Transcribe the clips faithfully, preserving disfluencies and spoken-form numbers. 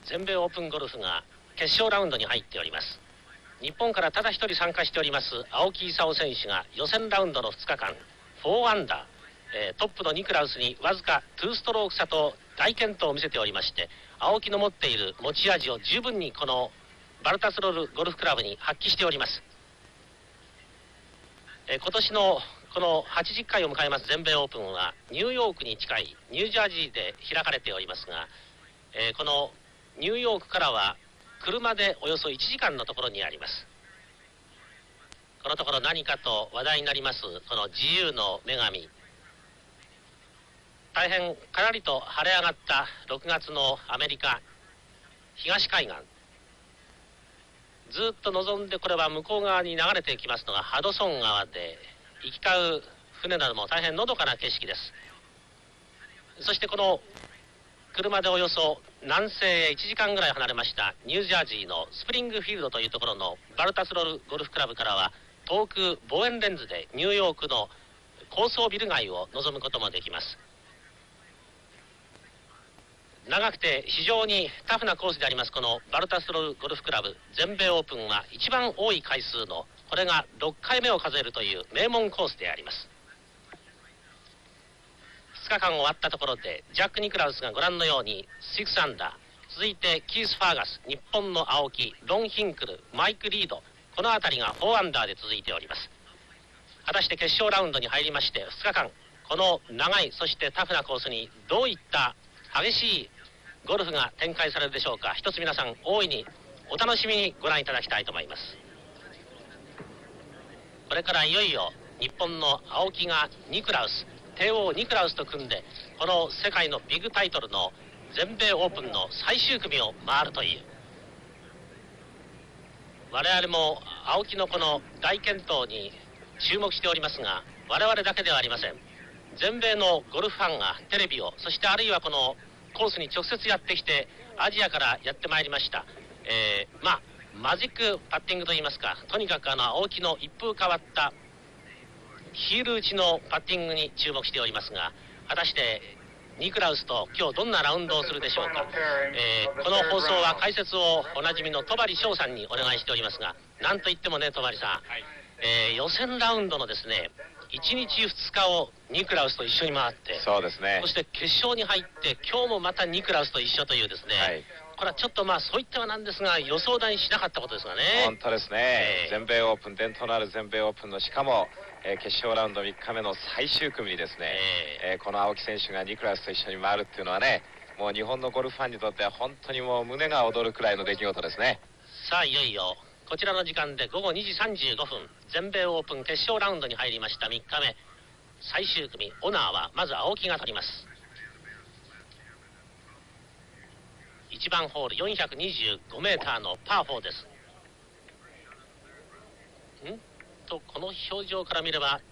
全米オープンゴルフが決勝ラウンドに入っております。日本からただ一人参加しております青木功選手が予選ラウンドのふつかかんよんアンダー、えー、トップのニクラウスにわずかにストローク差と大健闘を見せておりまして、青木の持っている持ち味を十分にこのバルタスロールゴルフクラブに発揮しております。えー、今年のこのはちじゅっかいを迎えます全米オープンはニューヨークに近いニュージャージーで開かれておりますが、えー、このニューヨークからは車でおよそいちじかんのところにあります。このところ何かと話題になりますこの自由の女神、大変かなりと晴れ上がったろくがつのアメリカ東海岸、ずっと望んでこれは向こう側に流れてきますのがハドソン川で行き交う船なども大変のどかな景色です。そしてこの車でおよそ南西へいちじかんぐらい離れましたニュージャージーのスプリングフィールドというところのバルタスロールゴルフクラブからは遠く望遠レンズでニューヨークの高層ビル街を望むこともできます。長くて非常にタフなコースでありますこのバルタスロールゴルフクラブ全米オープンは一番多い回数のこれがろっかいめを数えるという名門コースであります。ふつかかん終わったところでジャック・ニクラウスがご覧のようにろくアンダー、続いてキース・ファーガス、日本の青木、ロン・ヒンクル、マイク・リード、この辺りがよんアンダーで続いております。果たして決勝ラウンドに入りましてふつかかんこの長いそしてタフなコースにどういった激しいゴルフが展開されるでしょうか。一つ皆さん大いにお楽しみにご覧いただきたいと思います。これからいよいよ日本の青木がニクラウス、帝王ニクラウスと組んでこの世界のビッグタイトルの全米オープンの最終組を回るという、我々も青木のこの大健闘に注目しておりますが、我々だけではありません。全米のゴルフファンがテレビを、そしてあるいはこのコースに直接やってきてアジアからやってまいりました、えー、まあマジックパッティングといいますか、とにかくあの青木の一風変わったヒール打ちのパッティングに注目しておりますが、果たしてニクラウスと今日どんなラウンドをするでしょうか。えー、この放送は解説をおなじみの戸張翔さんにお願いしておりますが、なんといってもね戸張さん、はい、えー、予選ラウンドのですねいちにちふつかをニクラウスと一緒に回って、 そうですね、 そして決勝に入って今日もまたニクラウスと一緒というですね、はい、これはちょっとまあそういってはなんですが予想だにしなかったことですがね。 本当ですね、えー、全米オープン、伝統のある全米オープンのしかも、えー、決勝ラウンドみっかめの最終組にですね、えーえー、この青木選手がニクラウスと一緒に回るっていうのはね、もう日本のゴルフファンにとっては本当にもう胸が躍るくらいの出来事ですね。 さあいよいよこちらの時間でごごにじさんじゅうごふん、全米オープン決勝ラウンドに入りましたみっかめ最終組、オナーはまず青木が取ります。いちばんホールよんひゃくにじゅうごメーターのパーフォーです。んとこの表情から見れば、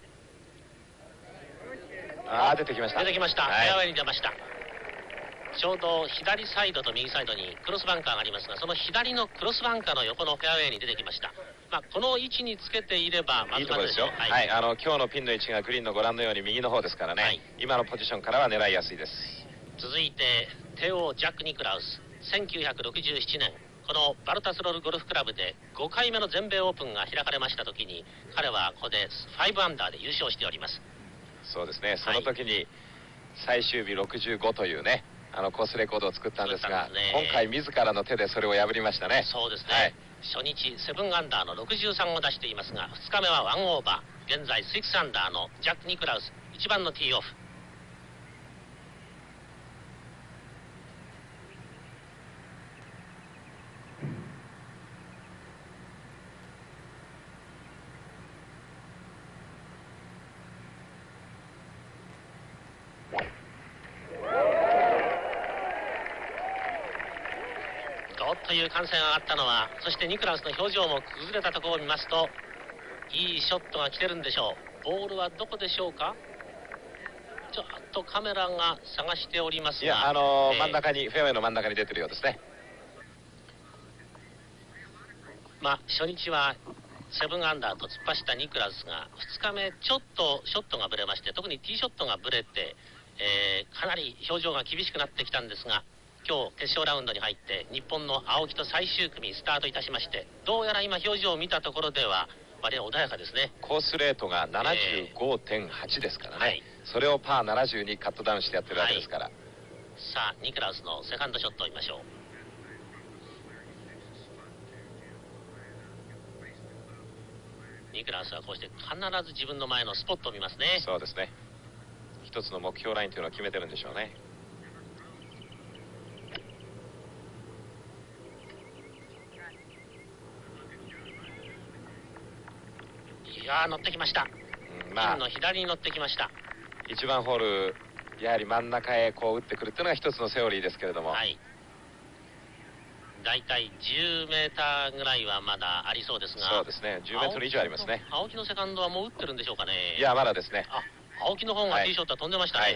ああ出てきました、 出てきました、 はい、 フェアウェイに出ました。ちょうど左サイドと右サイドにクロスバンカーがありますが、その左のクロスバンカーの横のフェアウェイに出てきました。まあ、この位置につけていればまずまずでしょう。 いいところですよ、はい、はい、あの今日のピンの位置がグリーンのご覧のように右の方ですからね、はい、今のポジションからは狙いやすいです。 続いて帝王ジャック・ニクラウス、せんきゅうひゃくろくじゅうななねんこのバルタスロールゴルフクラブでごかいめの全米オープンが開かれました時に彼はここでごアンダーで優勝しております。 そうですね、その時に最終日ろくじゅうごというね、あのコースレコードを作ったんですが、す、ね、今回自らの手でそれを破りましたね。 そうですね、はい、初日ななアンダーのろくじゅうさんを出していますが、ふつかめはワンオーバー、現在ろくアンダーのジャック・ニクラウス、いちばんのティーオフ。という歓声が上がったのは、そしてニクラウスの表情も崩れたところを見ますと、いいショットが来てるんでしょう。ボールはどこでしょうか。ちょっとカメラが探しておりますが、 いや、あのーえー、真ん中にフェアウェイの真ん中に出てるようですね。 まあ初日はななアンダーと突っ走ったニクラウスが、ふつかめちょっとショットがぶれまして、特にティーショットがぶれて、えー、かなり表情が厳しくなってきたんですが、 今日決勝ラウンドに入って日本の青木と最終組スタートいたしまして、どうやら今表情を見たところでは割合穏やかですね。 コースレートが ななじゅうごてんはち ですからね、はい、それをパーななじゅうにカットダウンしてやってるわけですから、はい、 さあニクラウスのセカンドショットを見ましょう。ニクラウスはこうして必ず自分の前のスポットを見ますね。 そうですね、一つの目標ラインというのを決めてるんでしょうね。 いやー乗ってきました、うん、まあ、ピンの左に乗ってきました。 いちばんホールやはり真ん中へこう打ってくるというのが一つのセオリーですけれども、 はい、だいたいじゅうメーターぐらいはまだありそうですが。 そうですね、じゅうメートル以上ありますね。 青木のセカンドはもう打ってるんでしょうかね。 いやまだですね。 あ、青木の方がティーショットは飛んでましたね、はいはい、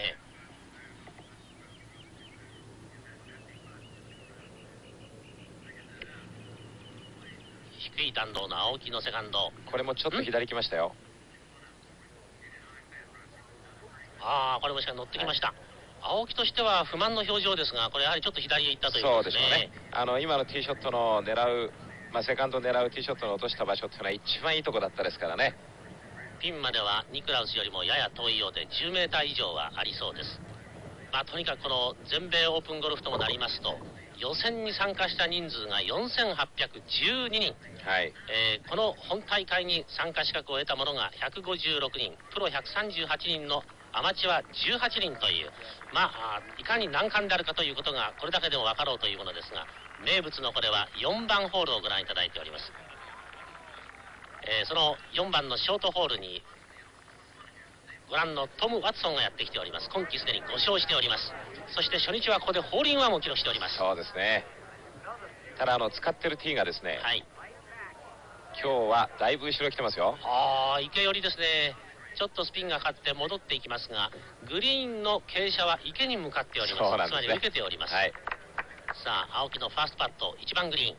低い弾道の青木のセカンド、 これもちょっと左来ましたよ。 ああ、これもしか乗ってきました、はい、青木としては不満の表情ですが、これやはりちょっと左へ行ったということですね。 そうでしょうね。あの今のティーショットの狙う、まあ、セカンド狙うティーショットの落とした場所っていうのは一番いいとこだったですからね。 ピンまではニクラウスよりもやや遠いようでじゅうメーター以上はありそうです。まあとにかくこの全米オープンゴルフともなりますと、予選に参加した人数がよんせんはっぴゃくじゅうににん、はい、えー、この本大会に参加資格を得た者がひゃくごじゅうろくにん、プロひゃくさんじゅうはちにんのアマチュアじゅうはちにんという、まあいかに難関であるかということがこれだけでも分かろうというものですが、名物のこれはよんばんホールをご覧いただいております。えー、そのよんばんのショートホールにご覧のトム・ワトソンがやってきております。今季すでにご勝しております。そして初日はここでホールインワンを記録しております。 そうですね。ただあの使ってるティーがですね、はい、今日はだいぶ後ろ来てますよ。 ああ、池寄りですね。ちょっとスピンがかかって戻っていきますが、グリーンの傾斜は池に向かっております。 そうなんですね、 つまり受けております、はい、さあ青木のファーストパット、いちばんグリーン、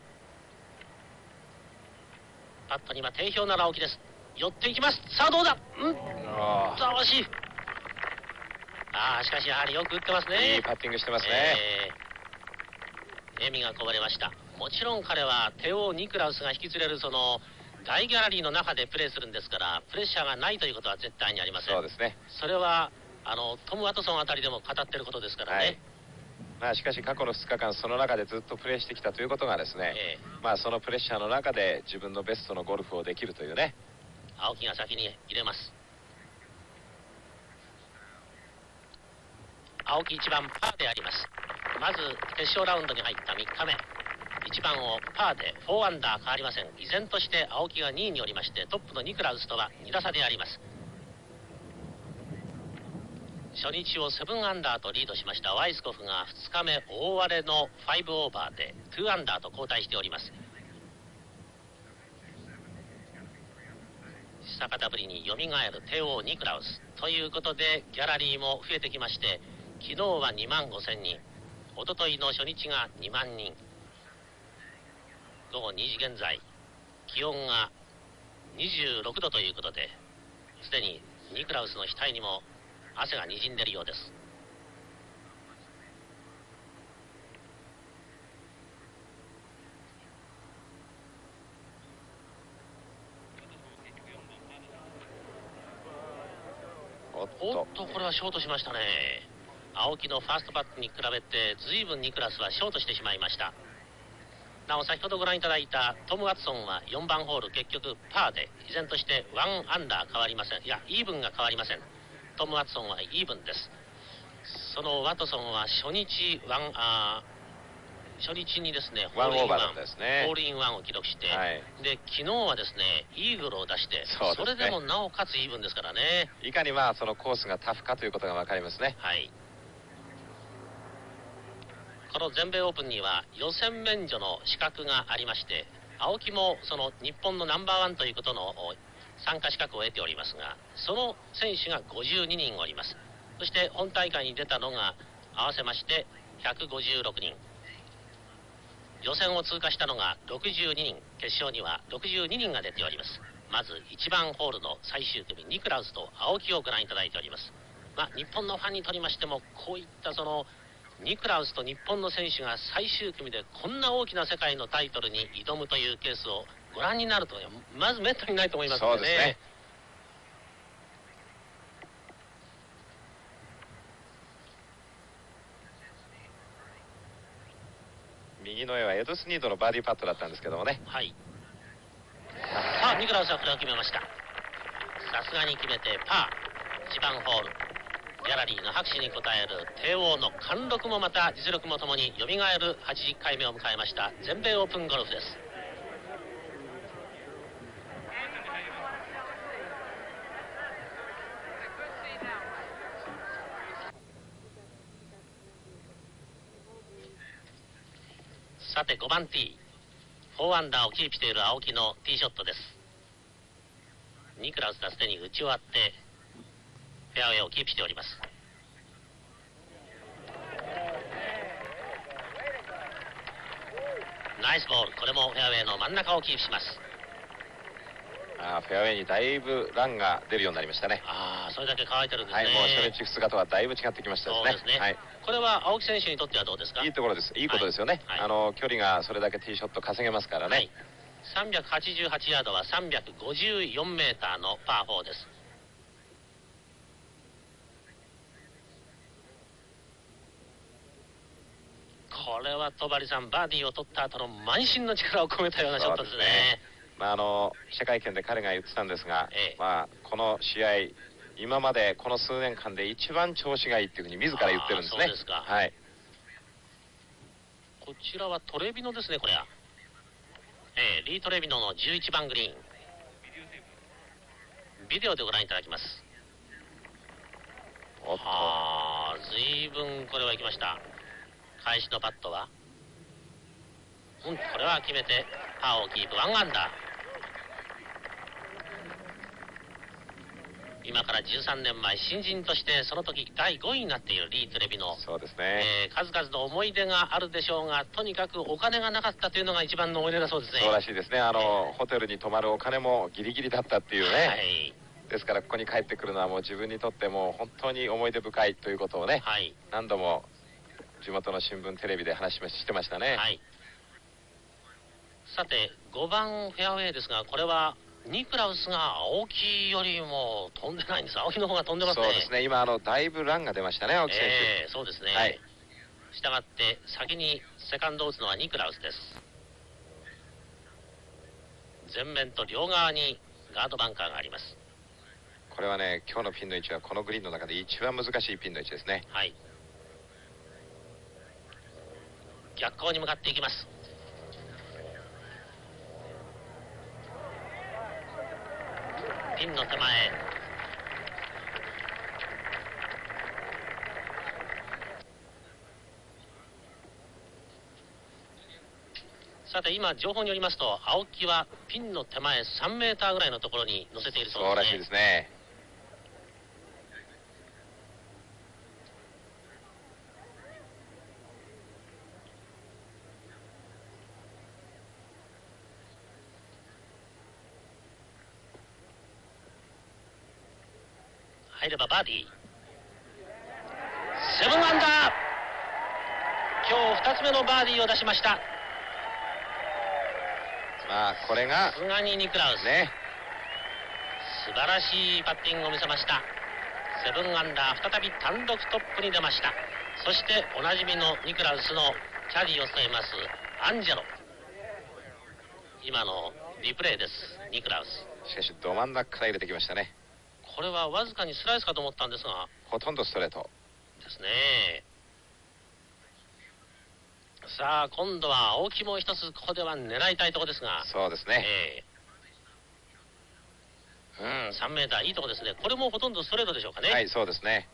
パットには定評なら青木です。寄っていきます。さあどうだ、うん、さあ惜しい。ああしかしやはりよく打ってますね。 いいパッティングしてますね、 えー、笑みがこぼれました。もちろん彼はテオ・ニクラウスが引き連れるその大ギャラリーの中でプレーするんですから、プレッシャーがないということは絶対にありません。 そうですね。 それはあのトム・ワトソンあたりでも語ってることですからね、はい、 まあしかし過去のふつかかんその中でずっとプレーしてきたということがですね、えー、まあそのプレッシャーの中で自分のベストのゴルフをできるというね。 青木が先に入れます。青木いちばんパーであります。まず決勝ラウンドに入ったみっかめ、いちばんをパーでよんアンダー変わりません。依然として青木がにいにおりまして、トップのニクラウスとはに打差であります。初日をななアンダーとリードしましたワイスコフがふつかめ大荒れのごオーバーでにアンダーと後退しております。久方ぶりによみがえるテオ・ニクラウスということで、ギャラリーも増えてきまして、昨日はにまんごせんにん、おとといの初日がにまんにん。午後にじ現在、気温がにじゅうろくどということで、すでにニクラウスの額にも汗がにじんでいるようです。おっとこれはショートしましたね。青木のファーストパットに比べて随分ニクラスはショートしてしまいました。なお先ほどご覧いただいたトム・ワトソンはよんばんホール結局パーで、依然としていちアンダー変わりません。いやイーブンが変わりません。トム・ワトソンはイーブンです。そのワトソンは初日ワンあ初日にですねホールインワン、ね、ホールインワンを記録して、はい、で昨日はですねイーグルを出して、 そ, ね、それでもなおかつイーブンですからね。 いかにまあそのコースがタフかということが分かりますね。 はい。この全米オープンには予選免除の資格がありまして、青木もその日本のナンバーワンということの参加資格を得ておりますが、その選手がごじゅうににんおります。そして本大会に出たのが合わせましてひゃくごじゅうろくにん、予選を通過したのがろくじゅうににん、決勝にはろくじゅうににんが出ております。まずいちばんホールの最終組、ニクラウスと青木をご覧いただいております。まあ、日本のファンにとりましてもこういったそのニクラウスと日本の選手が最終組でこんな大きな世界のタイトルに挑むというケースをご覧になるとまずめったにないと思いますのでね。そうですね。 右の絵はエド・スニードのバーディーパットだったんですけどもね。 はい。さあニクラウスはこれを決めました。さすがに決めてパー。いちばんホール、ギャラリーの拍手に応える帝王の貫禄もまた実力もともによみがえるはちじゅっかいめを迎えました全米オープンゴルフです。さてごばんティー、フォーアンダーをキープしている青木のティーショットです。ニクラウスはすでに打ち終わってフェアウェイをキープしております。ナイスボール、これもフェアウェイの真ん中をキープします。 あフェアウェイにだいぶランが出るようになりましたね。 ああ、それだけ乾いてるんですね。 はい、もう初日ふつかとはだいぶ違ってきましたですね。 そうですね、 はい、 これは青木選手にとってはどうですか。 いいところです。いいことですよね、はいはい、あの距離がそれだけティーショット稼げますからね、はい、 さんびゃくはちじゅうはちヤードはさんびゃくごじゅうよんメーターのパーフォーです。これは戸張さん、バーディーを取った後の満身の力を込めたようなショットですね。 まあ、あの記者会見で彼が言ってたんですが、ええ、まあ、この試合今までこの数年間で一番調子がいいっていうふうに自ら言ってるんですね。 そうですか。はい。こちらはトレビノですね、これは。えー、リー・トレビノのじゅういちばんグリーン。ビデオでご覧いただきます。 おっと、 ああ、随分これは行きました。返しのパットは、うん、これは決めてパーをキープ、ワンアンダー。今からじゅうさんねんまえ、新人としてその時だいごいになっているリー・トレビノ。 そうですね、 えー、数々の思い出があるでしょうが、とにかくお金がなかったというのが一番の思い出だそうですね。 そうらしいですね。あの、えー、ホテルに泊まるお金もギリギリだったっていうね、 はい、 ですからここに帰ってくるのはもう自分にとっても本当に思い出深いということをね、はい、何度も地元の新聞テレビで話してましたね。はい、 さてごばんフェアウェイですが、これはニクラウスが青木よりも飛んでないんです。青木の方が飛んでますね。 そうですね、今あのだいぶランが出ましたね、青木選手。 えー、そうですね、はい、したがって先にセカンドを打つのはニクラウスです。前面と両側にガードバンカーがあります。 これはね、今日のピンの位置はこのグリーンの中で一番難しいピンの位置ですね。 はい、逆光に向かっていきます。ピンの手前、さて今情報によりますと、青木はピンの手前さんメーターぐらいのところに乗せているそうですね。 そうらしいですね。 入ればバーディー、セブンアンダー、今日ふたつめのバーディーを出しました。 まあこれがさすがにニクラウスね、素晴らしいパッティングを見せました。セブンアンダー、再び単独トップに出ました。そしておなじみのニクラウスのキャディーを務めますアンジェロ、今のリプレイです。ニクラウス、 しかしど真ん中から入れてきましたね。 これはわずかにスライスかと思ったんですが、 ほとんどストレートですね。さあ今度は青木も一つここでは狙いたいところですが、 そうですね、 えー、うん、さんメーターいいところですね。これもほとんどストレートでしょうかね。 はい、そうですね。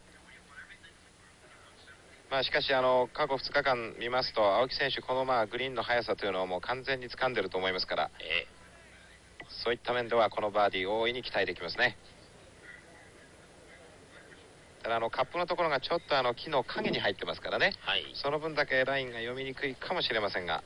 まあしかしあの過去ふつかかん見ますと、青木選手このまあグリーンの速さというのをもう完全に掴んでると思いますから、えー、そういった面ではこのバーディー大いに期待できますね。ただあのカップのところがちょっとあの木の影に入ってますからね、はい、その分だけラインが読みにくいかもしれませんが、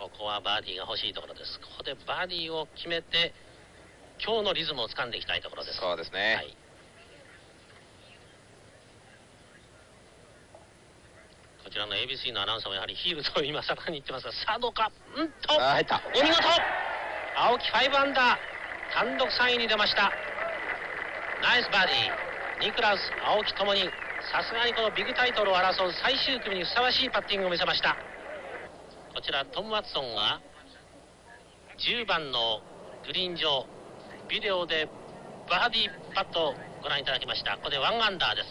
ここはバーディーが欲しいところです。ここでバーディーを決めて今日のリズムを掴んでいきたいところです。 そうですね、はい、 こちらの エービーシー のアナウンサーもやはりヒールと今盛んに言ってますが、さあどうか、うんと入った、 お見事、青木ごアンダー単独さんいに出ました。ナイスバーディー。ニクラウス、青木ともにさすがにこのビッグタイトルを争う最終組にふさわしいパッティングを見せました。こちらトム・ワトソンがじゅうばんのグリーン上、ビデオでバーディーパットをご覧いただきました。ここでワンアンダーです。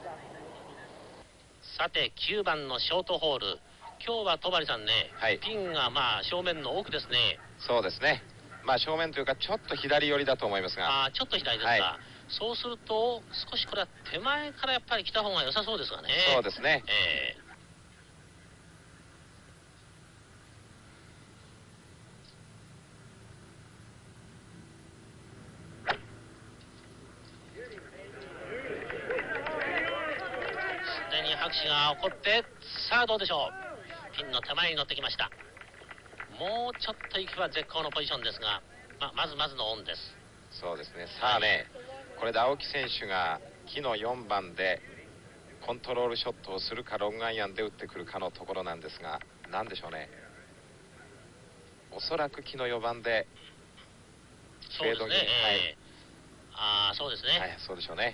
さてきゅうばんのショートホール、今日は戸張さんね、はい、ピンがまあ正面の奥ですね。 そうですね、まあ正面というかちょっと左寄りだと思いますが。 あ、ちょっと左ですか、はい、そうすると少しこれは手前からやっぱり来た方が良さそうですがね。 そうですね、 えー拍手が起こって、さあどうでしょう。ピンの手前に乗ってきました。もうちょっと行けば絶好のポジションですが、ま, まずまずのオンです。 そうですね、さあね、これで青木選手が木のよんばんでコントロールショットをするかロングアイアンで打ってくるかのところなんですが、何でしょうね、おそらく木のよんばんでフェードに、そうですね、はい、ああそうですね、 はい、そうでしょうね。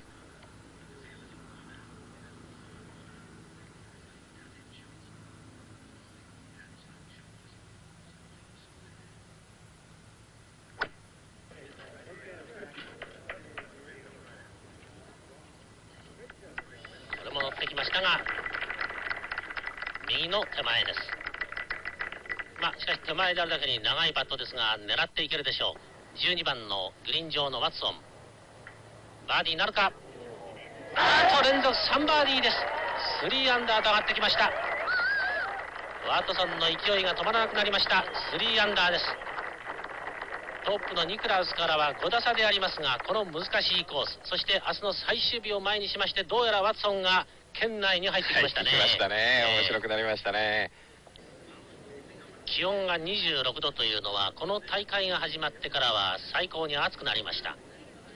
乗ってきましたが右の手前です。まあしかし手前であるだけに長いパットですが狙っていけるでしょう。じゅうにばんのグリーン上のワトソン、バーディーなるか。あーと連続さんバーディーです。スリーアンダーと上がってきました。ワトソンの勢いが止まらなくなりました。スリーアンダーです。トップのニクラウスからはご打差でありますが、この難しいコース、そして明日の最終日を前にしまして、どうやらワトソンが圏内に入ってきましたね。 入ってきましたね、面白くなりましたね。 気温がにじゅうろくどというのはこの大会が始まってからは最高に暑くなりました。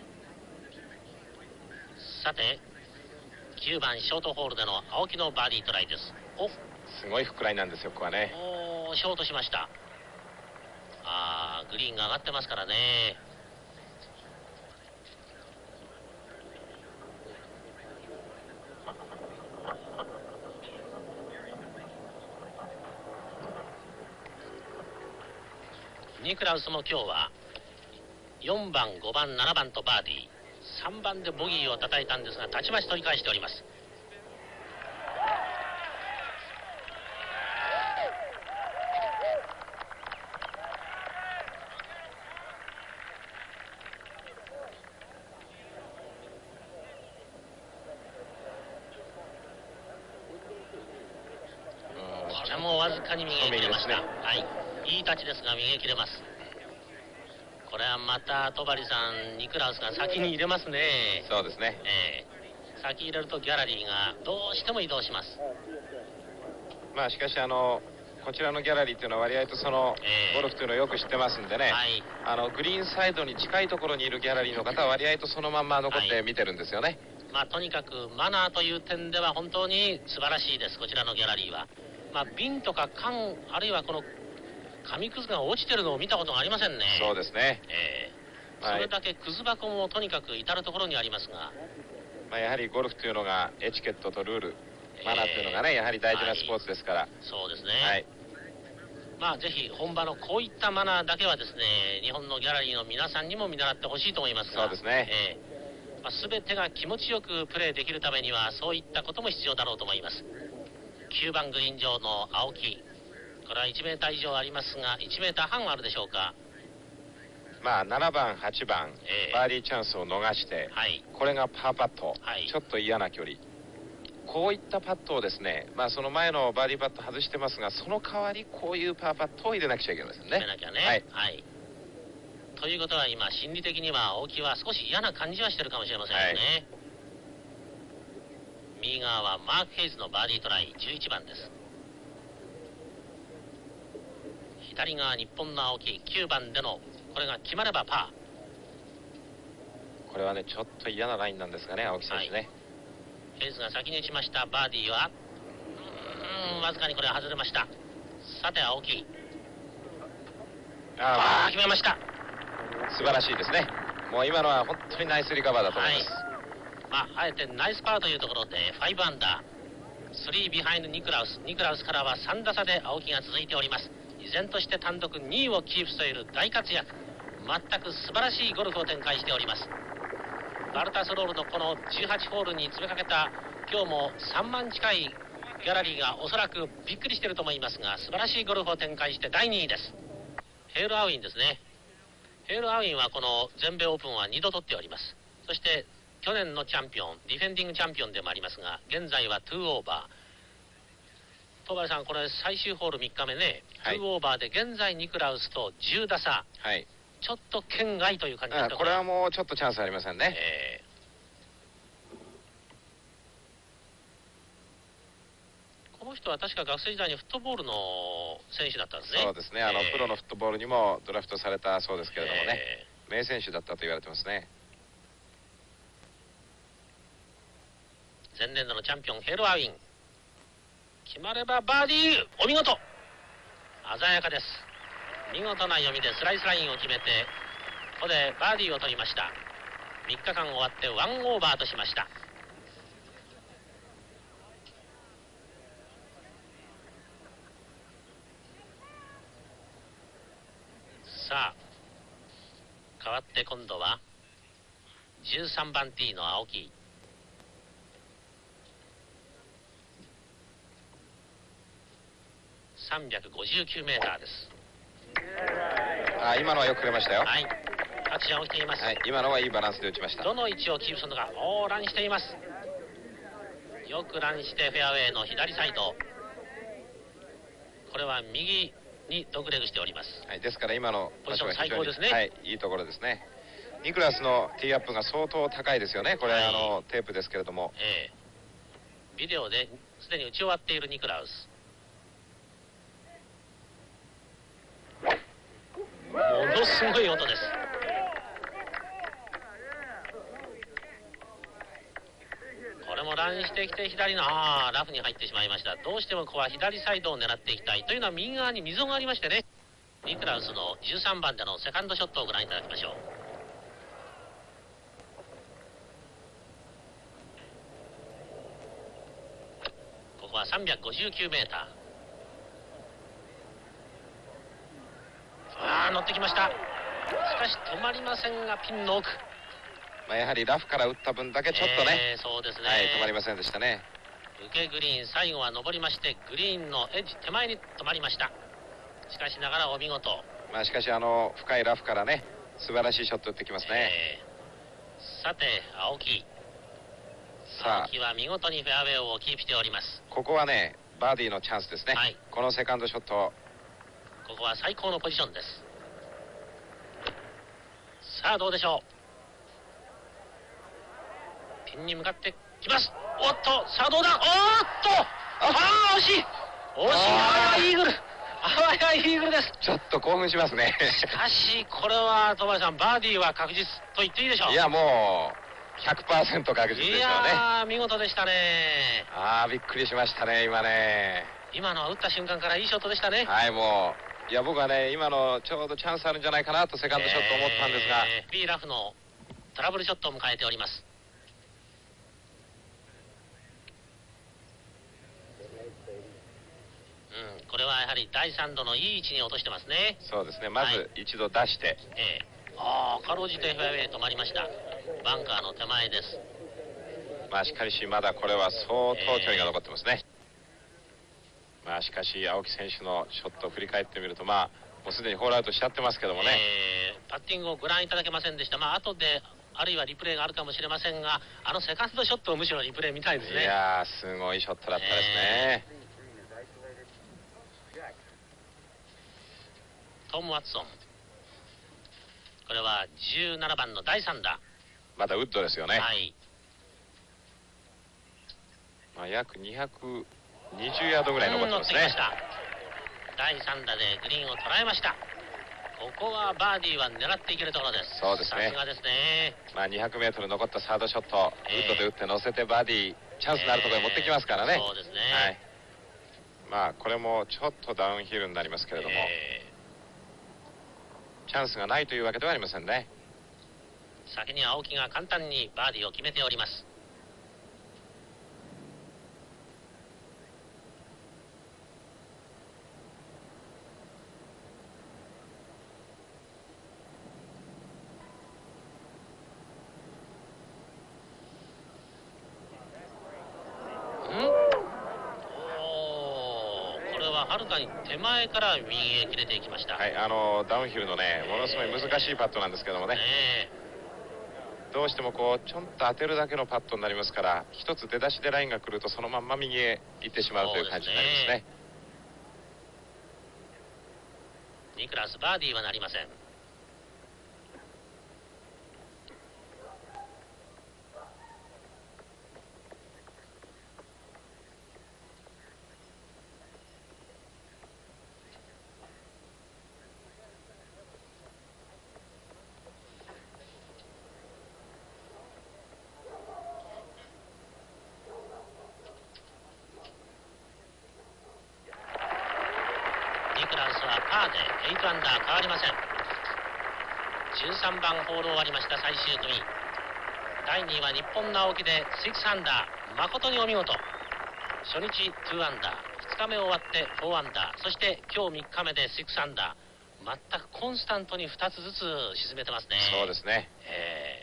さてきゅうばんショートホールでの青木のバーディートライです。おすごいフックラインなんですよ、ここはね。 おショートしました。あーグリーンが上がってますからね。ニクラウスも今日はよんばんごばんななばんとバーディー、さんばんでボギーを叩いたんですがたちまち取り返しております。これもわずかに右へ切れました、ね、はい、いいタッチですが右へ切れます。これはまた戸張さん、ニクラウスが先に入れますね。 そうですね、 えー、先入れるとギャラリーがどうしても移動します。 まあしかしあのこちらのギャラリーというのは割合とそのゴルフというのをよく知ってますんでね、 はい、 あのグリーンサイドに近いところにいるギャラリーの方は割合とそのまんま残って見てるんですよね、はい、 まあとにかくマナーという点では本当に素晴らしいです、こちらのギャラリーは。まあ瓶とか缶あるいはこの紙くずが落ちてるのを見たことがありませんね。 そうですね、 えー、それだけくず箱もとにかく至る所にありますが、 まあ、やはりゴルフというのがエチケットとルール、マナーというのがね、やはり大事なスポーツですから、はい、 そうですね、 はい、 まあぜひ本場のこういったマナーだけはですね日本のギャラリーの皆さんにも見習ってほしいと思いますが、 そうですね、 えーまあ、全てが気持ちよくプレーできるためにはそういったことも必要だろうと思います。きゅうばんグリーン上の青木、これはいちメーター以上ありますがいちメーターはんあるでしょうか。 まあななばんはちばん、えー、バーディーチャンスを逃して、はい、これがパーパット、はい、ちょっと嫌な距離、こういったパットをですね、まあその前のバーディーパット外してますが、その代わりこういうパーパットを入れなくちゃいけませんね。 入れなきゃね、はい、はい、ということは今心理的には青木は少し嫌な感じはしてるかもしれませんよね、はい、右側はマーク・ヘイズのバーディートライじゅういちばんです。 左側日本の青木、きゅうばんでのこれが決まればパー。これはねちょっと嫌なラインなんですがね、青木選手ね、はい、 ヘイズが先に打ちました。バーディーはうーんわずかにこれは外れました。さて青木、ああ決めました。 素晴らしいですね。もう今のは本当にナイスリカバーだと思います、 はい、まあ、あえてナイスパーというところでファイブアンダー、スリービハインドニクラウス、ニクラウスからはさん打差で青木が続いております。依然として単独にいをキープしている大活躍、全く素晴らしいゴルフを展開しております。バルタスロールのこのじゅうはちホールに詰めかけた今日もさんまん近いギャラリーがおそらくびっくりしていると思いますが、素晴らしいゴルフを展開してだいにいです。ヘール・アウィンですね。ヘール・アウィンはこの全米オープンはにど取っております。そして去年のチャンピオン、ディフェンディングチャンピオンでもありますが、現在はにオーバー。戸張さん、これ最終ホールみっかめね、はい、にオーバーで現在ニクラウスとじゅう打差、はい、ちょっと圏外という感じです。 これはもうちょっとチャンスありませんね、えー、この人は確か学生時代にフットボールの選手だったんですね。 そうですね、あの、えー、プロのフットボールにもドラフトされたそうですけれどもね、えー、名選手だったと言われてますね。 前年度のチャンピオンヘール・アウィン、決まればバーディー、お見事、鮮やかです。見事な読みでスライスラインを決めてここでバーディーを取りました。みっかかん終わってワンオーバーとしました。さあ変わって今度はじゅうさんばんティーの青木、さんびゃくごじゅうきゅうメーターです。 あ、今のはよくくれましたよ。 はい、タッチが起きています、 はい、今のはいいバランスで打ちました。 どの位置をキープするのか。おー、ランしています。よくランしてフェアウェイの左サイド、これは右にドッグレグしております、 はい、ですから今のポジション最高ですね。 はい、いいところですね。ニクラスのティーアップが相当高いですよね。これ、はい、あのテープですけれども、えー、ビデオですでに打ち終わっているニクラウス、ものすごい音です。これもランしてきて左のあラフに入ってしまいました。どうしてもここは左サイドを狙っていきたいというのは右側に溝がありましてね。ニクラウスのじゅうさんばんでのセカンドショットをご覧いただきましょう。ここはさんびゃくごじゅうきゅうメーター。ああ乗ってきました。しかし止まりませんがピンの奥、 まあ、やはりラフから打った分だけちょっとね、 えー、そうですね、 はい、止まりませんでしたね。 受けグリーン、最後は上りましてグリーンのエッジ手前に止まりました。しかしながらお見事。 まあしかしあの深いラフからね素晴らしいショット打ってきますね、 えー、さて青木、さあ青木は見事にフェアウェイをキープしております。 ここはねバーディーのチャンスですね、はい、このセカンドショット、 ここは最高のポジションです。さあどうでしょう、ピンに向かってきます。おっとさあどうだ、おーっとああ惜しい惜しい、ああイーグル、あわやイーグルです。 ちょっと興奮しますねしかしこれは戸張さんバーディーは確実と言っていいでしょう。 いやもう ひゃくパーセント 確実でしょうね。いやー見事でしたね。 ああびっくりしましたね今ね。 今のは打った瞬間からいいショットでしたね。 はい、もういや僕はね今のちょうどチャンスあるんじゃないかなとセカンドショット思ったんですが、 えー、B ラフのトラブルショットを迎えております。うん、これはやはりだいさんどのいい位置に落としてますね。 そうですね、まず一度出して、はい、 えー、ああかろうじてフェアウェイ止まりました。バンカーの手前です。 まあしかしまだこれは相当距離が残ってますね、えー、まあしかし青木選手のショットを振り返ってみるとまあもうすでにホールアウトしちゃってますけどもね、 えー、パッティングをご覧いただけませんでした。まあ後であるいはリプレイがあるかもしれませんが、あのセカンドショットをむしろリプレイ見たいですね。 いやーすごいショットだったですね、えー、トム・ワッツソン、これはじゅうななばんのだいさん打、 またウッドですよね。 はい、 まあ約にひゃくにじゅうヤードぐらい残ってますね。 だいさん打でグリーンを捉えました。ここはバーディーは狙っていけるところです。 そうですね。 さすがですね。 まあにひゃくメートル残ったサードショット、ウッドで打って乗せてバーディーチャンスのあるところに持ってきますからね。 えー、そうですね。 はい。まあこれもちょっとダウンヒルになりますけれども、 えー、チャンスがないというわけではありませんね。 先に青木が簡単にバーディーを決めております。はるかに手前から右へ切れていきました。 はい、あのダウンヒルのね、ものすごい難しいパットなんですけどもね、えー、どうしてもこうちょんと当てるだけのパットになりますから、一つ出だしでラインが来るとそのまんま右へ行ってしまうという感じになりますね。 ニクラスバーディーはなりません。ニクラウスはパーでエイトアンダー変わりません。じゅうさんばんホール終わりました最終組。だいにいは日本の青木でろくアンダー、誠にお見事。初日にアンダー、ふつかめ終わってよんアンダー、そして今日みっかめでろくアンダー、全くコンスタントにふたつずつ沈めてますね。 そうですね、 え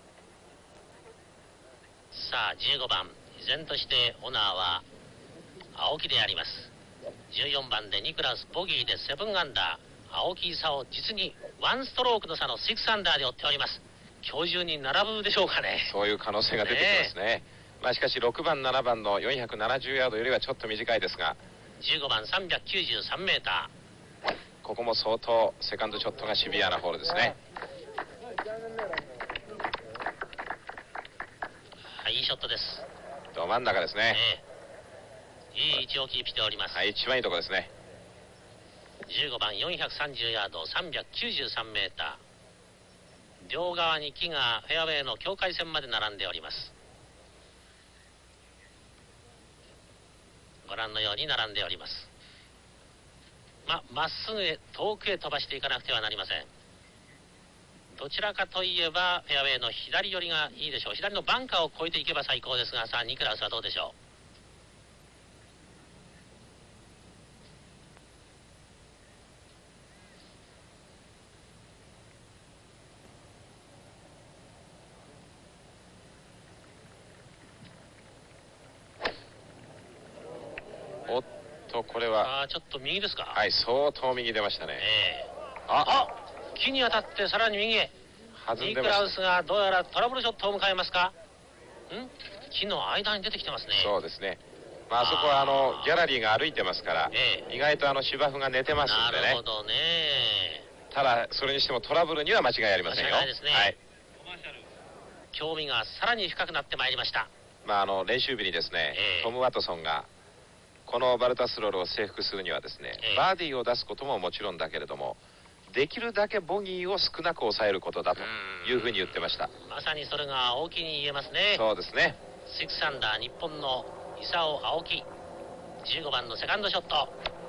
ー、さあじゅうごばん、依然としてオナーは青木であります。じゅうよんばんでニクラウスボギーでセブンアンダー、青木功実にワンストロークの差のろくアンダーで追っております。今日中に並ぶでしょうかね。 そういう可能性が出てきますね。ね、まあしかしろくばんななばんのよんひゃくななじゅうヤードよりはちょっと短いですが、 じゅうごばんさんびゃくきゅうじゅうさんメーター、 ここも相当セカンドショットがシビアなホールですね。 はい、いいショットです。 ど真ん中ですね。ね、 いい位置をキープしております。 はい、一番いいところですね。 じゅうごばんよんひゃくさんじゅうヤード、さんびゃくきゅうじゅうさんメーター、両側に木がフェアウェイの境界線まで並んでおります。ご覧のように並んでおります。ままっすぐへ遠くへ飛ばしていかなくてはなりません。どちらかといえばフェアウェイの左寄りがいいでしょう。左のバンカーを越えていけば最高ですが、さあニクラウスはどうでしょう。 おっと、これはあ、ちょっと右ですか。 はい、相当右出ましたね。 えー、ああ、木に当たってさらに右へ。ニクラウスがどうやらトラブルショットを迎えますか。ん、木の間に出てきてますね。 そうですね。まあ、あそこはあのギャラリーが歩いてますから、えー、意外とあの芝生が寝てますんでね。 なるほどね。 ただそれにしてもトラブルには間違いありませんよ。 間違いないですね。はい、興味がさらに深くなってまいりました。 まあ、あの練習日にですね、えー、トム・ワトソンがこのバルタスロールを征服するにはですね、えー、バーディーを出すことももちろんだけれども、できるだけボギーを少なく抑えることだというふうに言ってました。 まさにそれが大きに言えますね。 そうですね。 ろくアンダー、日本の功青木、じゅうごばんのセカンドショット。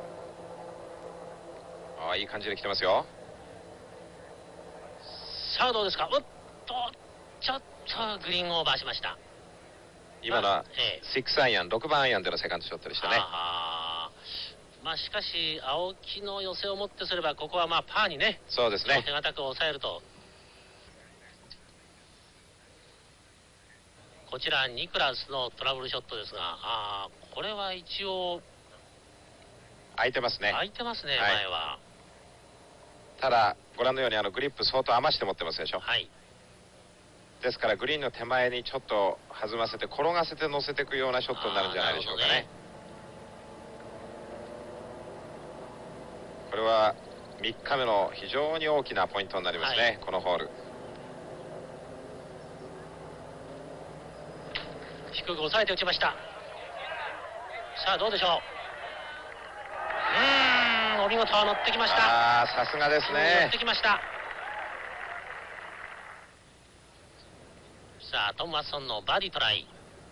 ああ、いい感じで来てますよ。 さあどうですか。おっと、ちょっとグリーンオーバーしました。 今のはろくアイアン、ろくばんアイアンでのセカンドショットでしたね。 あ、まあしかし青木の寄せをもってすればここはまあパーにね。 そうですね。 手堅く抑えると。こちらニクラウスのトラブルショットですが、ああ、これは一応空いてますね。 空いてますね、はい、前は。 ただご覧のようにあのグリップ相当余して持ってますでしょ。 はい。 ですからグリーンの手前にちょっと弾ませて転がせて乗せていくようなショットになるんじゃないでしょうかね。ね、これはみっかめの非常に大きなポイントになりますね、はい、このホール。 低く抑えて打ちました。さあどうでしょう。うーん、 お見事乗ってきました。 ああ、さすがです乗ねっ。てきました。さあトンマッソンのバーディートライ。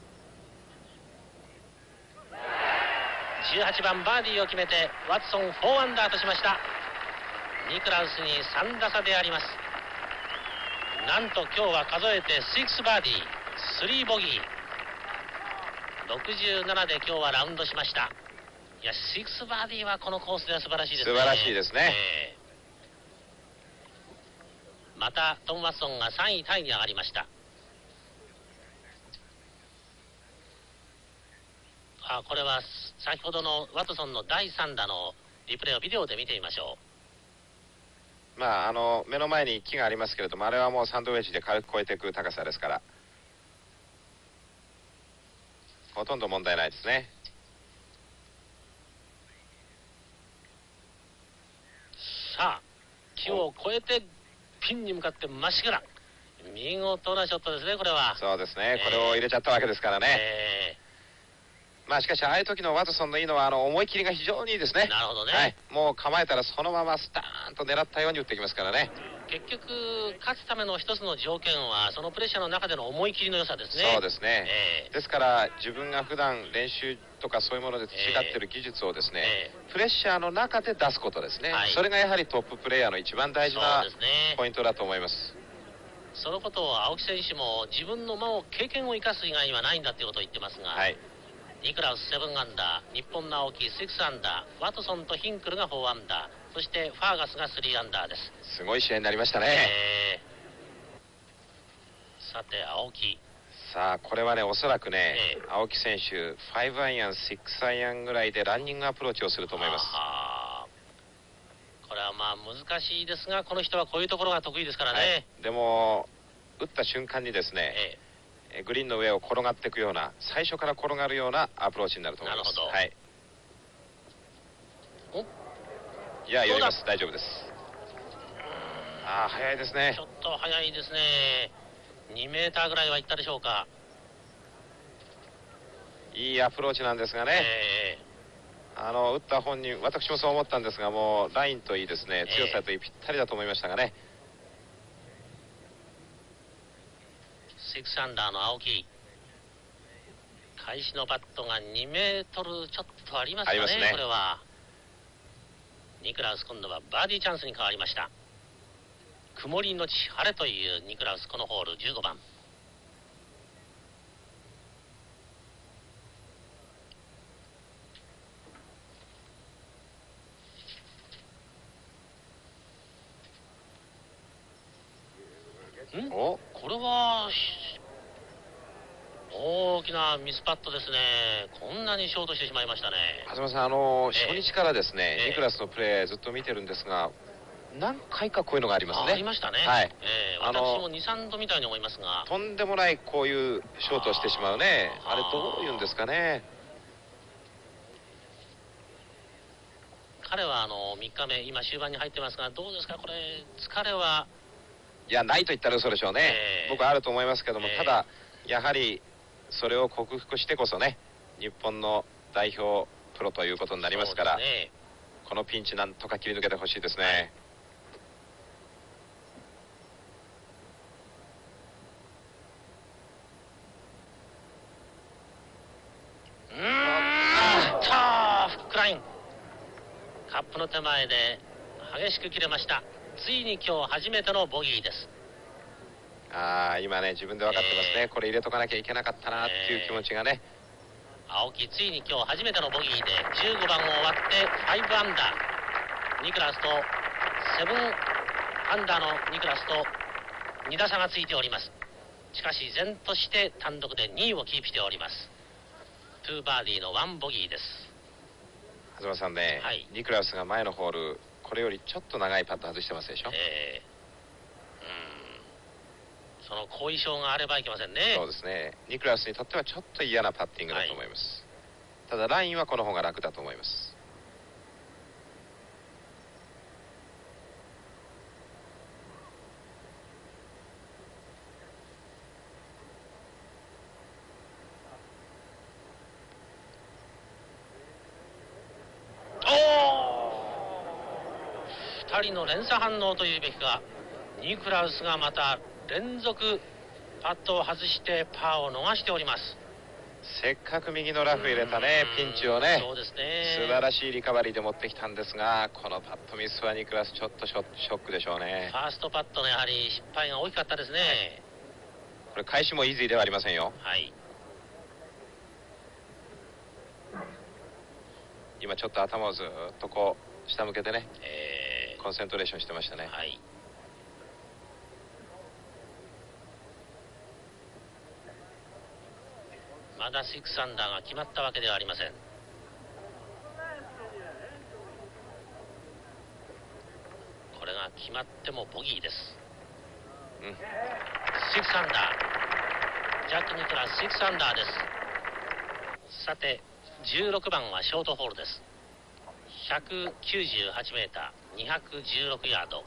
じゅうはちばんバーディーを決めてワトソンよんアンダーとしました。ニクラウスにさん打差であります。なんと今日は数えてろくバーディーさんボギー、ろくじゅうななで今日はラウンドしました。いやろくバーディーはこのコースでは素晴らしいですね。 素晴らしいですね、 えー、またトン・ワトソンがさんいタイに上がりました。あ、これは先ほどのワトソンのだいさん打のリプレイをビデオで見てみましょう。まああの目の前に木がありますけれども、あれはもうサンドウェッジで軽く越えていく高さですからほとんど問題ないですね。 さあ木を越えてピンに向かってまっしぐら、見事なショットですね。これはそうですね、これを入れちゃったわけですからね、 えーまあしかしああいう時のワトソンのいいのはあの思い切りが非常にいいですね。 なるほどね、 はい、もう構えたらそのままスターンと狙ったように打ってきますからね。 結局勝つための一つの条件はそのプレッシャーの中での思い切りの良さですね。 そうですね、 えー、 ですから自分が普段練習とかそういうもので培っている技術をですね、えー、プレッシャーの中で出すことですね、はい、それがやはりトッププレーヤーの一番大事なポイントだと思います。 そのことを青木選手も自分の間を経験を生かす以外にはないんだということを言ってますが、はい、ニクラウスななアンダー、日本の青木ろくアンダー、ワトソンとヒンクルがよんアンダー、そしてファーガスがさんアンダーです。 すごい試合になりましたね、 えー、さて青木、 さあこれはねおそらくね、えー、青木選手ごアイアンろくアイアンぐらいでランニングアプローチをすると思います。 はこれはまあ難しいですが、この人はこういうところが得意ですからね、はい、 でも打った瞬間にですね、えーグリーンの上を転がっていくような、最初から転がるようなアプローチになると思います。なるほど、はい、いや寄ります、大丈夫です。ああ早いですね。 ちょっと早いですね。にメーターぐらいはいったでしょうか。 いいアプローチなんですがね、えー、あの打った本人、私もそう思ったんですが、もうラインといいですね、強さといいぴったりだと思いましたがね。 ろくアンダーの青木、開始のパットがにメートルちょっとありますか ね, ますねこれは。ニクラウス今度はバーディーチャンスに変わりました。曇りのち晴れというニクラウス、このホールじゅうごばん。んおこれは大きなミスパットですね。こんなにショートしてしまいましたね。 東さん、あのー、初日からですね、えー、ニクラスのプレーずっと見てるんですが、何回かこういうのがありますね。 ありましたね。はい、えー、私もに、さんどみたいに思いますが、 とんでもないこういうショートをしてしまうね。あ, あれどういうんですかね。 彼はあのみっかめ、今終盤に入ってますが、どうですかこれ、疲れは。 いや、ないと言ったら嘘でしょうね、えー、僕はあると思いますけども、えー、ただやはりそれを克服してこそね、日本の代表プロということになりますから、ね、このピンチなんとか切り抜けてほしいですね。 うーんとフックライン、カップの手前で激しく切れました。ついに今日初めてのボギーです。 ああ、今ね自分で分かってますね、えー、これ入れとかなきゃいけなかったなっていう気持ちがね、 えー、青木ついに今日初めてのボギーでじゅうごばんを終わってごアンダー、ニクラスとななアンダーのニクラスとに打差がついております。しかし依然として単独でにいをキープしております。にバーディーのいちボギーです。 東さんね、はい、ニクラスが前のホールこれよりちょっと長いパット外してますでしょ。えーその後遺症があればいけませんね。そうですね。ニクラスにとってはちょっと嫌なパッティングだと思います。はい、ただラインはこの方が楽だと思います。 おふたりの連鎖反応というべきか、ニクラウスがまた連続パットを外してパーを逃しております。 せっかく右のラフ入れたねピンチをね、 そうですね、 素晴らしいリカバリーで持ってきたんですが、このパットミスはニクラスちょっとショショックでしょうね。 ファーストパットのやはり失敗が大きかったですね。 これ返しもイージーではありませんよ。 はい、 今ちょっと頭をずっとこう下向けてね、 えー、 コンセントレーションしてましたね。 はい、まだろくアンダーが決まったわけではありません。これが決まってもボギーです。 うん、 ろくアンダー、ジャック・ニクラスろくアンダーです。さてじゅうろくばんはショートホールです。ひゃくきゅうじゅうはちメーター、にひゃくじゅうろくヤード。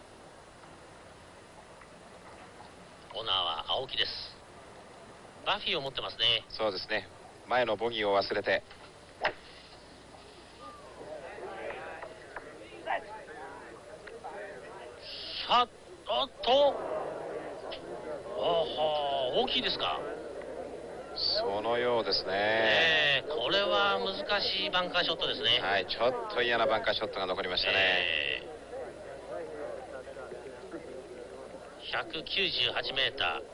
オーナーは青木です。バフィーを持ってますね。 そうですね、前のボギーを忘れて。 さあ、おっと、おほ大きいですか。 そのようですね、 えー、これは難しいバンカーショットですね。 はい、ちょっと嫌なバンカーショットが残りましたね。 えー、ひゃくきゅうじゅうはちメーター。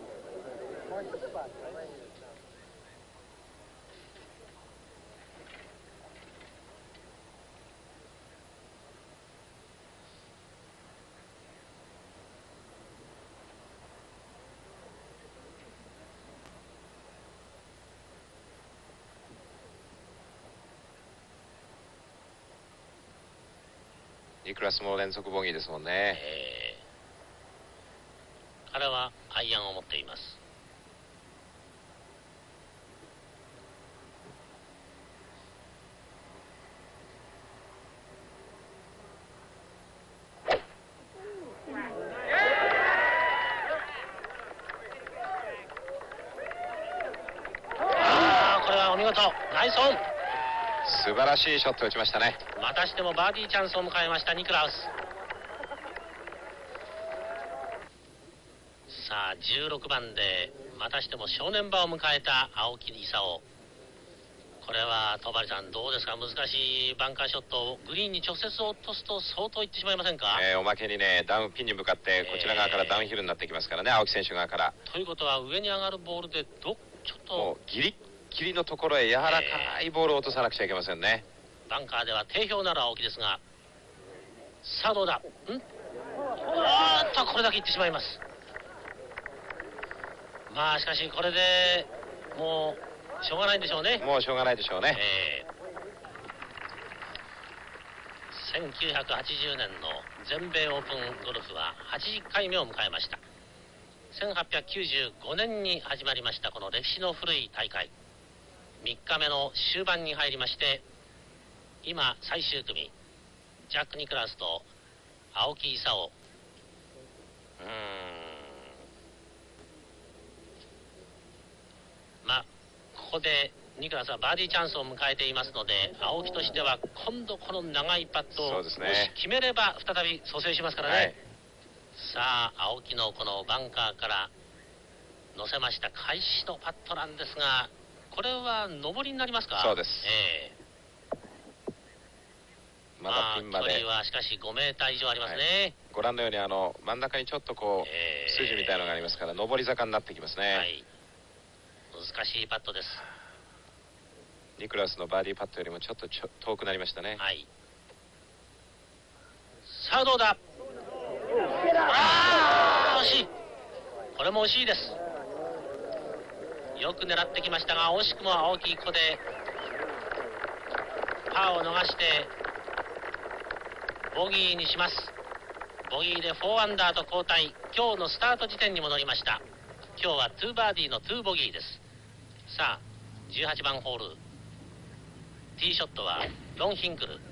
ニクラスも連続ボギーですもんね。 えー、彼はアイアンを持っています。ああ、これはお見事、ナイスオン。 素晴らしいショットを打ちましたね。 またしてもバーディーチャンスを迎えましたニクラウス。さあじゅうろくばんでまたしても正念場を迎えた青木功。これは戸張さんどうですか、難しいバンカーショットをグリーンに直接落とすと相当いってしまいませんか。 えー、おまけにねダウンピンに向かってこちら側からダウンヒルになってきますからね、青木選手側から。 ということは上に上がるボールでどちょっともうギリッギリのところへ柔らかいボールを落とさなくちゃいけませんね。 バンカーでは定評なる青木ですが、さあどうだ、んおーっとこれだけいってしまいます。まあしかしこれでもうしょうがないんでしょうね。 もうしょうがないでしょうね。 えー、せんきゅうひゃくはちじゅうねんの全米オープンゴルフははちじゅっかいめを迎えました。せんはっぴゃくきゅうじゅうごねんに始まりましたこの歴史の古い大会、みっかめの終盤に入りまして、今最終組ジャック・ニクラウスと青木功。うーんまあここでニクラウスはバーディーチャンスを迎えていますので、青木としては今度この長いパットをもし決めれば再び蘇生しますからね、はい、さあ青木のこのバンカーから乗せました開始のパットなんですが、これは上りになりますか。 そうです、 えー、まだピンまで、まあ、距離はしかしごメーター以上ありますね、はい、 ご覧のようにあの真ん中にちょっとこう、えー、筋みたいのがありますから上り坂になってきますね、はい、 難しいパットです。 ニクラウスのバーディーパットよりもちょっとちょ遠くなりましたね。 はい、さあどうだ、あー惜しい、これも惜しいです。よく狙ってきましたが惜しくも青木ここでパーを逃してボギーにします。ボギーでよんアンダーと後退、今日のスタート時点に戻りました。今日はにバーディーのにボギーです。さあじゅうはちばんホール、ティーショットはロンヒンクル。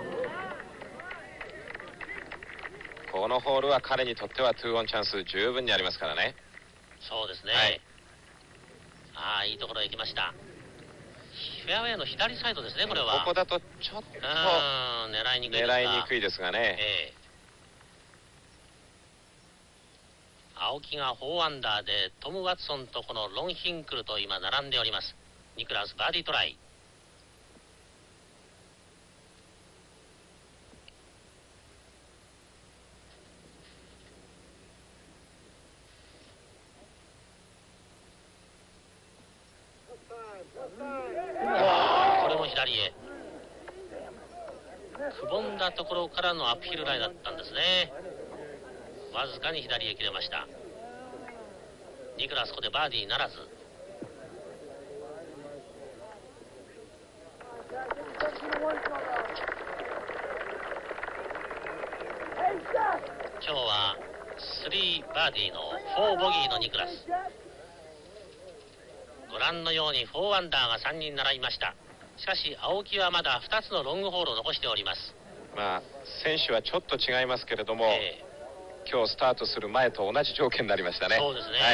このホールは彼にとってはにオンチャンス十分にありますからね。 そうですね、はい、ああいいところへ行きました。フェアウェイの左サイドですね、これは。 ここだとちょっと狙いにくい狙いにくいですがね、 えー青木がよんアンダーでトム・ワトソンとこのロンヒンクルと今並んでおります。ニクラウスバーディートライ。これも左へくぼんだところからのアップヒルライだったんですね。わずかに左へ切れました。ニクラスここでバーディーならず。今日はスリーバーディーのフォーボギーのニクラス。ご覧のようによんアンダーがさんにん並びました。しかし青木はまだふたつのロングホールを残しております。 まあ選手はちょっと違いますけれども、えー、今日スタートする前と同じ条件になりましたね。 そうですね、はい、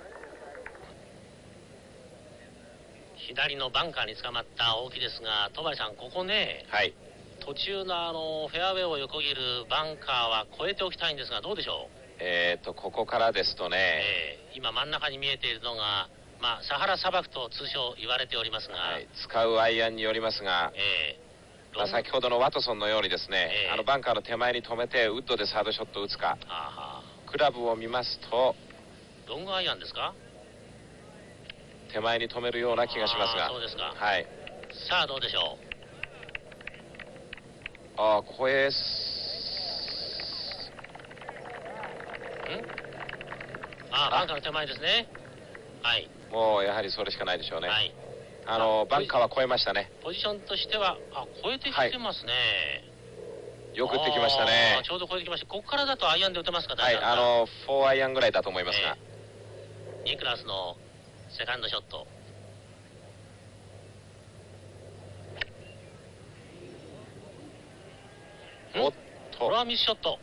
左のバンカーに捕まった青木ですが、戸張さんここね、はい、途中のあのフェアウェイを横切るバンカーは越えておきたいんですが、どうでしょう。 えーとここからですとね、 えー、今真ん中に見えているのが、まあ、サハラ砂漠と通称言われておりますが、はい、 使うアイアンによりますが、えーまあ、先ほどのワトソンのようにですね、えー、あのバンカーの手前に止めてウッドでサードショットを打つか、クラブを見ますとロングアイアンですか、 手前に止めるような気がしますが。 そうですか、 はい、 さあどうでしょう。ああこれんああバンカーの手前ですね。はい、 もうやはりそれしかないでしょうね。はい、あのバンカーは越えましたね。 ポジションとしてはあ越えてきてますね。 はい、よく打ってきましたね。 ちょうど越えてきました。ここからだとアイアンで打てますか。 はい、あのよんアイアンぐらいだと思いますが、 えー、ニクラスのセカンドショット。おっとこれはミスショット。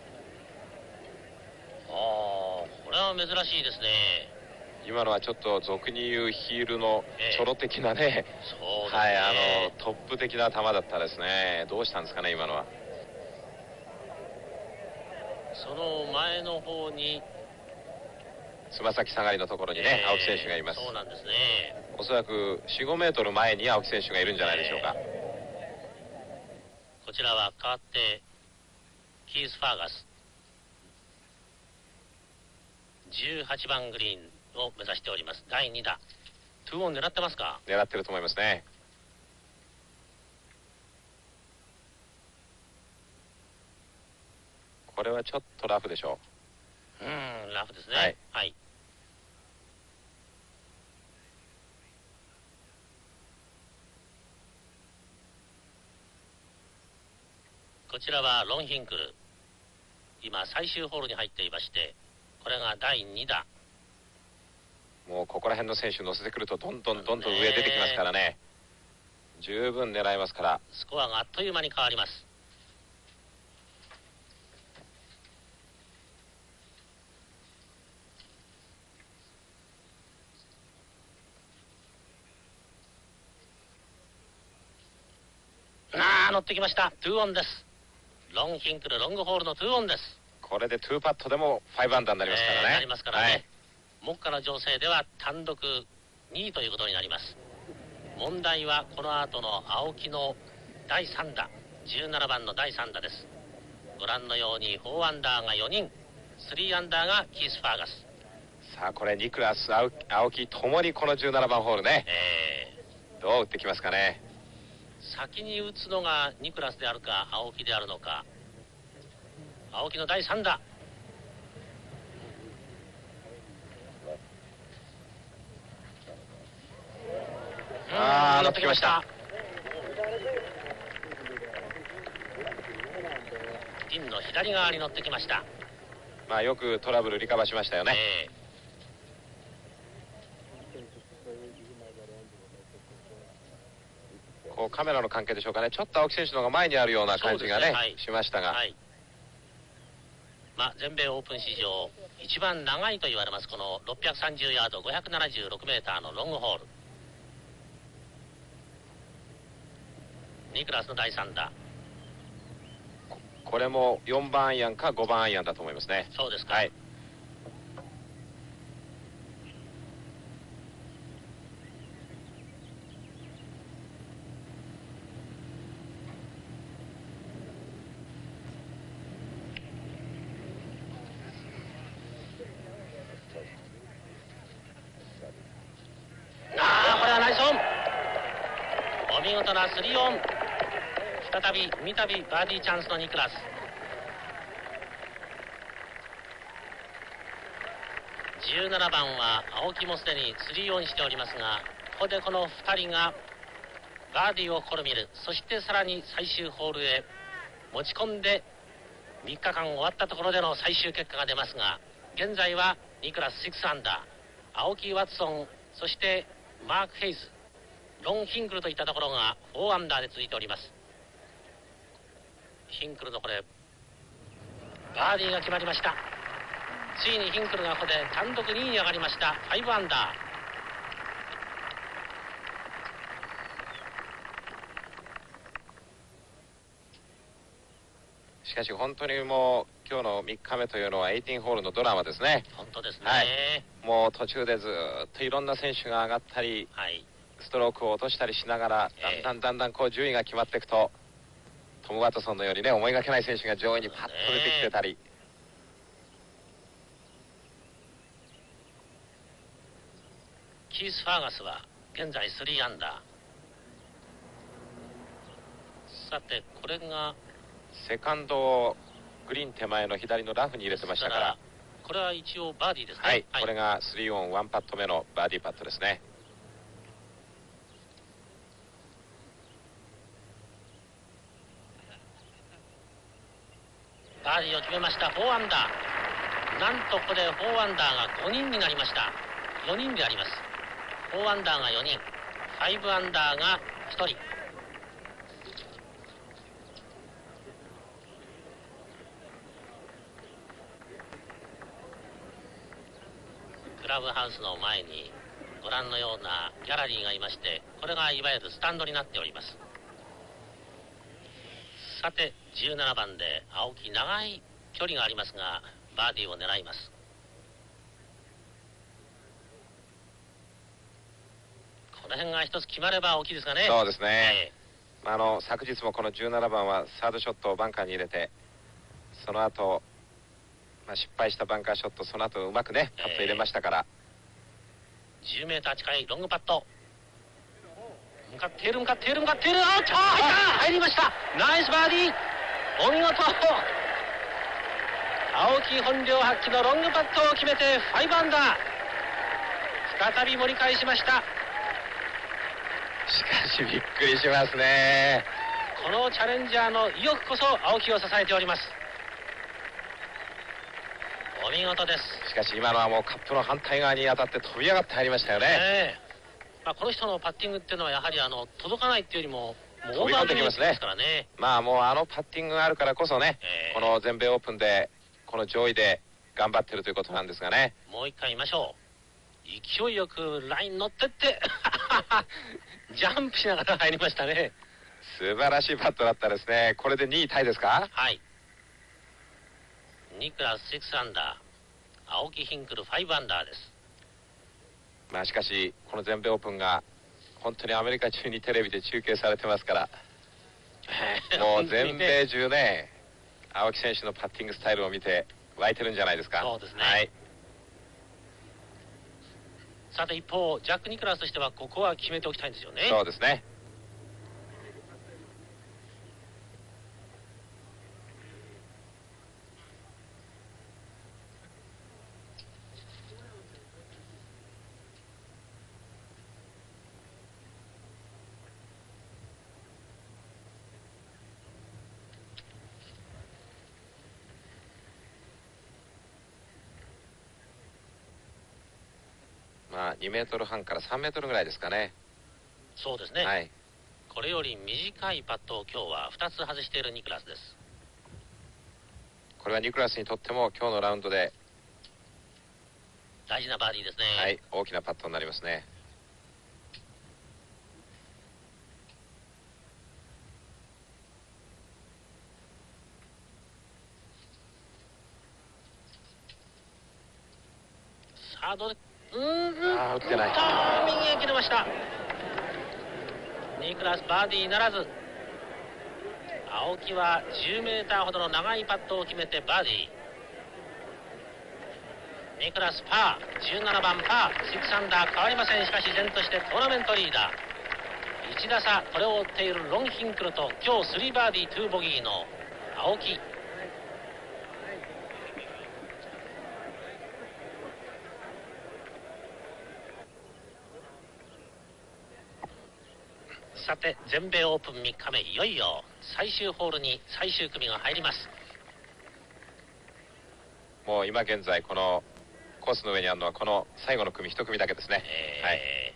ああこれは珍しいですね。 今のはちょっと俗に言うヒールのチョロ的なね、えー、 そうですね、 はい、あのトップ的な球だったですね。どうしたんですかね今のは。 その前の方につま先下がりのところにね、えー、青木選手がいます。 そうなんですね。 おそらく よん、ごメートル前に青木選手がいるんじゃないでしょうか。 えー、こちらは変わってキース・ファーガスじゅうはちばんグリーンを目指しております。だいに打。ツーオン狙ってますか。 狙ってると思いますね。これはちょっとラフでしょう。うんラフですね。はい、はい、こちらはロンヒンクル。今最終ホールに入っていまして、これがだいに打。 もうここら辺の選手乗せてくるとどんどんどんどん上出てきますからね。十分狙いますから。 スコアがあっという間に変わります。ああ乗ってきました。ツーオンです。ロンヒンクルロングホールのツーオンです。 これでツーパットでもファイブアンダーになりますからね。 えー、なりますからね、はい、目下の情勢では単独にいということになります。問題はこの後の青木のだいさん打、じゅうななばんのだいさん打です。ご覧のようによんアンダーがよにん、スリーアンダーがキース・ファーガス。 さあこれニクラス青木、青木ともにこのじゅうななばんホールね、えー、どう打ってきますかね。 先に打つのがニクラスであるか青木であるのか。青木のだいさん打。 ああ乗ってきました。 ピンの左側に乗ってきました。 まあよくトラブルリカバーしましたよね。えーこうカメラの関係でしょうかね、ちょっと青木選手の方が前にあるような感じがね、ね、はい、しましたが、はい、 まあ、全米オープン史上一番長いと言われますこのろっぴゃくさんじゅうヤードごひゃくななじゅうろくメーターのロングホール。ニクラスのだいさん打。 これもよんばんアイアンかごばんアイアンだと思いますね。 そうですか。 はい、 見事なスリーオン。再び三度バーディーチャンスのニクラス。じゅうななばんは青木もすでにスリーオンしておりますが、ここでこのふたりがバーディーを試みる。そしてさらに最終ホールへ持ち込んでみっかかん終わったところでの最終結果が出ますが、現在はニクラスろくアンダー、青木ワトソン、そしてマーク・ヘイズ、ロン・ヒンクルといったところがよんアンダーで続いております。ヒンクルのこれバーディーが決まりました。ついにヒンクルがここで単独にいに上がりました。ごアンダー。しかし本当にもう今日のみっかめというのはじゅうはちホールのドラマですね。 本当ですね、 はい、もう途中でずっといろんな選手が上がったり、はい、ストロークを落としたりしながら、だんだんだんだんこう順位が決まっていくと、トム・ワトソンのようにね、思いがけない選手が上位にパッと出てきてたり、 キース・ファーガスは現在さんアンダー。さてこれがセカンドをグリーン手前の左のラフに入れてましたから、 これは一応バーディーですね。 はい、はい、これがスリーオンワンパット目のバーディーパットですね。 バーディーを決めました。よんアンダー。なんとここでよんアンダーがごにんになりました。よにんであります。よんアンダーがよにん、ごアンダーがひとり。クラブハウスの前にご覧のようなギャラリーがいまして、これがいわゆるスタンドになっております。さてじゅうななばんで青木、長い距離がありますがバーディーを狙います。この辺が一つ決まれば大きいですかね。 そうですね、えー、あの昨日もこのじゅうななばんはサードショットをバンカーに入れて、その後、まあ失敗したバンカーショット、その後うまくねパット入れましたから、 えー、じゅうメーター近いロングパット、向かっている向かっている向かっている、あっ、入った入りました。ナイスバーディー、お見事。青木本領発揮のロングパットを決めてごアンダー、再び盛り返しました。 しかしびっくりしますね。 このチャレンジャーの意欲こそ青木を支えております。お見事です。 しかし今のはもうカップの反対側に当たって飛び上がって入りましたよね。えーまあ、この人のパッティングっていうのはやはりあの届かないっていうよりももう飛び込んできますね。 ですからね。 まあもうあのパッティングがあるからこそね、えー、この全米オープンでこの上位で頑張ってるということなんですがね。 もう一回見ましょう。勢いよくライン乗ってってジャンプしながら入りましたね。 素晴らしいパットだったですね。これでにいタイですか。 はい、ニクラスろくアンダー、青木ヒンクルごアンダーです。 まあしかしこの全米オープンが本当にアメリカ中にテレビで中継されてますからもう全米中ね、青木選手のパッティングスタイルを見て湧いてるんじゃないですか。 そうですね、 はい、 さて一方ジャック・ニクラスとしてはここは決めておきたいんですよね。 そうですね。まあにメートルはんからさんメートルぐらいですかね。 そうですね、 はい、 これより短いパットを今日はふたつ外しているニクラスです。 これはニクラスにとっても今日のラウンドで大事なバーディーですね。 はい、大きなパットになりますね。 さあどうで、うーん、 あー打ってない、 右へ切れました。ニクラスバーディーならず。青木はじゅうメーターほどの長いパットを決めてバーディー。ニクラスパー、じゅうななばんパー、ろくアンダー変わりません。しかし依然としてトーナメントリーダー。 いち打差、これを追っているロンヒンクルと今日スリーバーディーツーボギーの青木。さて全米オープンみっかめ、いよいよ最終ホールに最終組が入ります。 もう今現在このコースの上にあるのはこの最後の組いち組だけですね。 え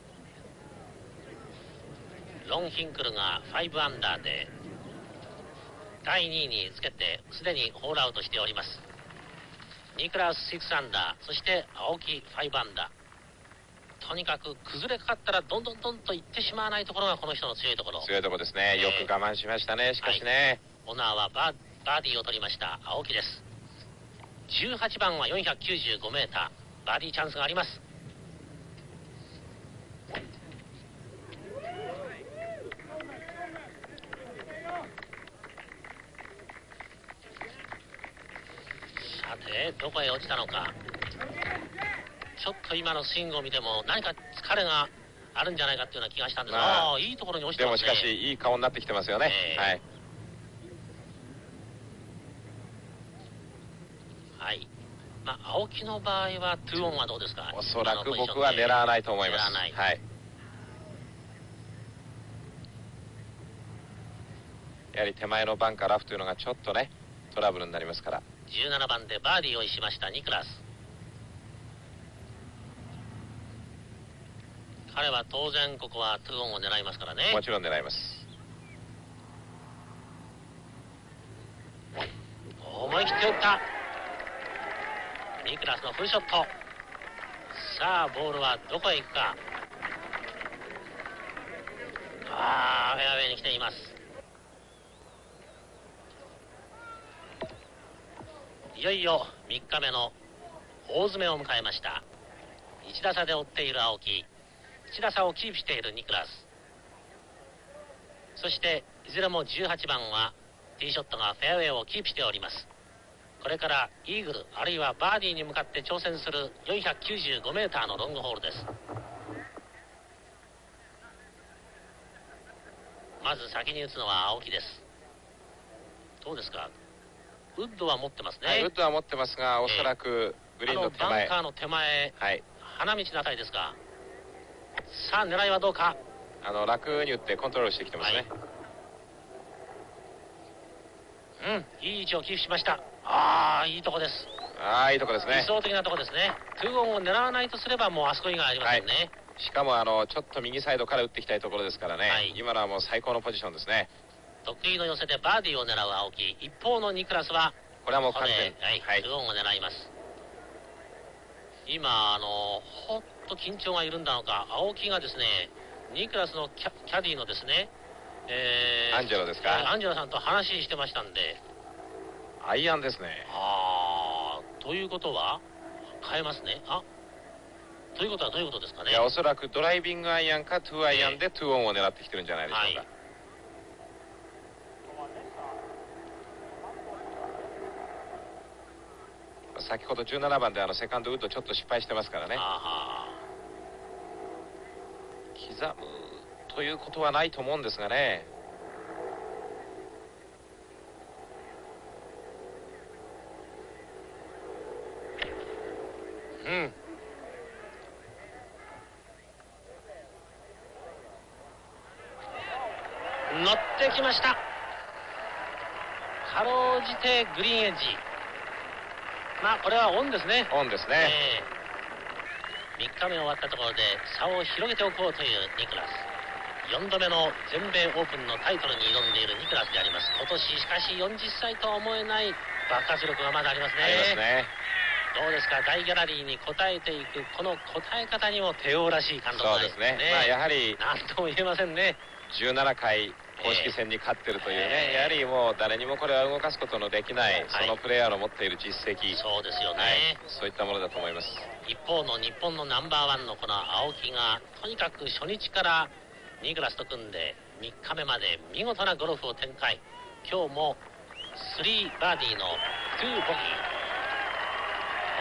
ーはい、ロンヒンクルがごアンダーでだいにいにつけてすでにホールアウトしております。ニクラウスろくアンダー、そして青木ごアンダー。とにかく崩れかかったらどんどんどんといってしまわないところがこの人の強いところ。 強いところですね。よく我慢しましたね。しかしね、 はい、オナーはバー、バーディーを取りました青木です。じゅうはちばんはよんひゃくきゅうじゅうごメーター、バーディーチャンスがあります。さてどこへ落ちたのか。ちょっと今のスイングを見ても何か疲れがあるんじゃないかっていうような気がしたんですが、まあ、いいところに落ちてますね。 でもしかしいい顔になってきてますよね。えー、はい、 はい。まあ青木の場合はツーオンはどうですか。 おそらく僕は狙わないと思います。 狙わない。 はい。やはり手前のバンカーラフというのがちょっとねトラブルになりますから。 じゅうななばんでバーディーをしましたニクラス。彼は当然ここはツーオンを狙いますからね。 もちろん狙います。 思い切って打ったニクラスのフルショット。さあボールはどこへ行くか。ああフェアウェイに来ています。いよいよみっかめの大詰めを迎えました。いち打差で追っている青木、いち打差をキープしているニクラス、そしていずれもじゅうはちばんはティーショットがフェアウェイをキープしております。これからイーグルあるいはバーディーに向かって挑戦するよんひゃくきゅうじゅうごメーターのロングホールです。まず先に打つのは青木です。どうですか。ウッドは持ってますね。 はい、ウッドは持ってますが、おそらくグリーンの手前、 バンカーの手前、はい、花道のあたりですが、さあ狙いはどうか。 あの楽に打ってコントロールしてきてますね。 はい、うん、いい位置をキープしました。ああいいとこです。 ああいいとこですね。 理想的なとこですね。ツーオンを狙わないとすればもうあそこ以外ありませんね。はい、 しかもあのちょっと右サイドから打っていきたいところですからね。はい、今のはもう最高のポジションですね。 得意の寄せでバーディーを狙う青木、一方のニクラスはこれはもう完全に、 はい、ツーオンを狙います。今あのほっと緊張が緩んだのか、青木がですねニクラスのキャ、キャディーのですね、 えー、アンジェロですか。 アンジェロさんと話してましたんで、 アイアンですね。 ああということは変えますね。あということはどういうことですかね。 いやおそらくドライビングアイアンかツーアイアンでツーオンを狙ってきてるんじゃないでしょうか。はい、先ほどじゅうななばんであのセカンドウッドちょっと失敗してますからね。刻むということはないと思うんですがね。 うん、乗ってきました。かろうじてグリーンエッジ。まあこれはオンですね。 オンですね。 えー、みっかめ終わったところで差を広げておこうというニクラス。よんどめの全米オープンのタイトルに挑んでいるニクラスであります。今年しかしよんじゅっさいとは思えない爆発力がまだありますね。 ありますね。 どうですか。大ギャラリーに応えていくこの応え方にも帝王らしい感動がありますね。 そうですね。まあやはり何とも言えませんね。 じゅうななかい公式戦に勝ってるというね、えー、やはりもう誰にもこれは動かすことのできない、はい、そのプレーヤーの持っている実績、 そうですよね、はい、 そういったものだと思います。 一方の日本のナンバーワンのこの青木がとにかく初日からニクラスと組んでみっかめまで見事なゴルフを展開。今日もスリーバーディーのツーボギー。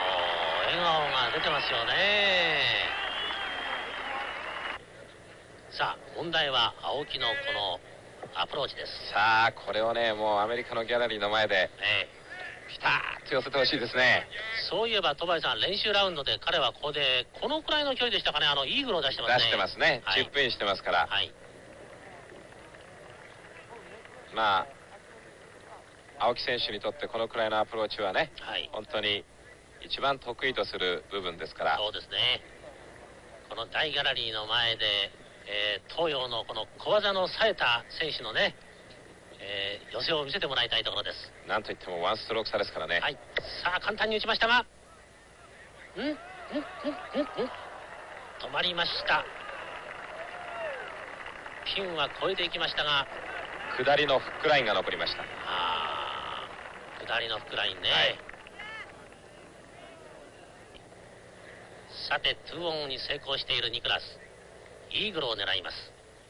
笑顔が出てますよね。 さあ問題は青木のこのアプローチです。 さあこれをねもうアメリカのギャラリーの前で、えー、ピタッと寄せてほしいですね。 そういえば戸張さん、練習ラウンドで彼はここでこのくらいの距離でしたかね、あのイーグルを出してますね。 出してますね、はい、チップインしてますから、はい、まあ青木選手にとってこのくらいのアプローチはね、はい、本当に一番得意とする部分ですから。 そうですね。この大ギャラリーの前で、えー、東洋のこの小技の冴えた選手のね、えー、寄せを見せてもらいたいところです。 なんといってもワンストローク差ですからね。 はい、さあ簡単に打ちましたが、んんんんんん止まりました。ピンは越えていきましたが、 下りのフックラインが残りました。 ああ、下りのフックラインね、はい、さてツーオンに成功しているニクラス、イーグルを狙います。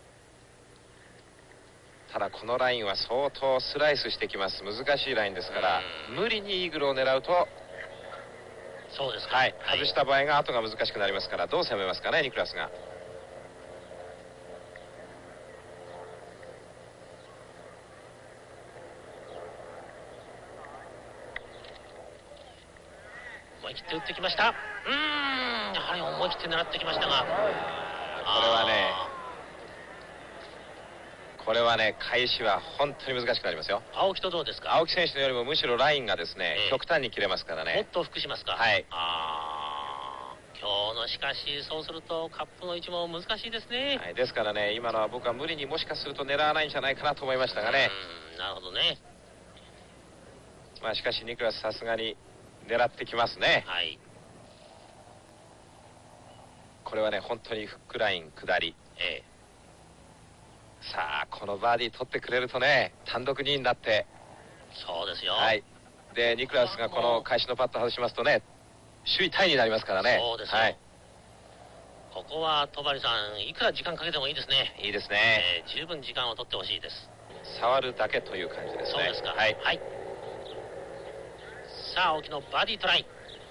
ただこのラインは相当スライスしてきます。難しいラインですから無理にイーグルを狙うと、 そうですか、 はい、外した場合が後が難しくなりますから、どう攻めますかねニクラスが。 思い切って打ってきました。うーん、やはり思い切って狙ってきましたが、これはねこれはね返しは本当に難しくなりますよ。 青木とどうですか。 青木選手のよりもむしろラインがですね、えー、極端に切れますからね。 もっと福しますか。 はい。 あ今日のしかしそうするとカップの位置も難しいですね。 はい、ですからね今のは僕は無理にもしかすると狙わないんじゃないかなと思いましたがね。 うん、なるほどね。 まあしかしニクラスさすがに狙ってきますね。 はい。 これはね本当にフックライン下り。ええ。さあこのバーディー取ってくれるとね単独にいになって。 そうですよ。 はい。でニクラスがこの返しのパット外しますとね首位タイになりますからね。 そうですよ。はい。ここは戸張さんいくら時間かけてもいいですね。 いいですね、 えー、十分時間を取ってほしいです。 触るだけという感じですね。 そうですか。 はい、 はい、さあ青木のバーディートライ、